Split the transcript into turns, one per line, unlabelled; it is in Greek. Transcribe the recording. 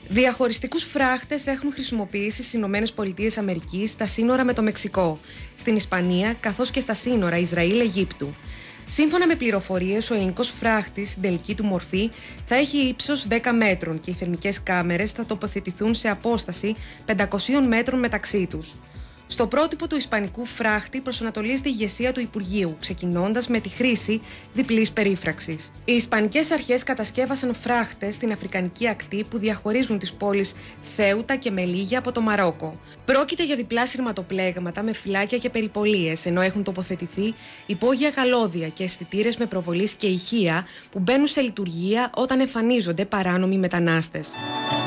Διαχωριστικούς φράχτες έχουν χρησιμοποιήσει στις ΗΠΑ στα σύνορα με το Μεξικό, στην Ισπανία καθώς και στα σύνορα Ισραήλ-Αιγύπτου. Σύμφωνα με πληροφορίες, ο ελληνικός φράχτης στην τελική του μορφή θα έχει ύψος 10 μέτρων και οι θερμικές κάμερες θα τοποθετηθούν σε απόσταση 500 μέτρων μεταξύ τους. Στο πρότυπο του ισπανικού φράχτη προσανατολίζεται η ηγεσία του Υπουργείου, ξεκινώντας με τη χρήση διπλής περίφραξης. Οι ισπανικές αρχές κατασκεύασαν φράχτες στην Αφρικανική ακτή που διαχωρίζουν τις πόλεις Θέουτα και Μελίγια από το Μαρόκο. Πρόκειται για διπλά σειρματοπλέγματα με φυλάκια και περιπολίες, ενώ έχουν τοποθετηθεί υπόγεια καλώδια και αισθητήρες με προβολής και ηχεία που μπαίνουν σε λειτουργία όταν εμφανίζονται παράνομοι μετανάστες.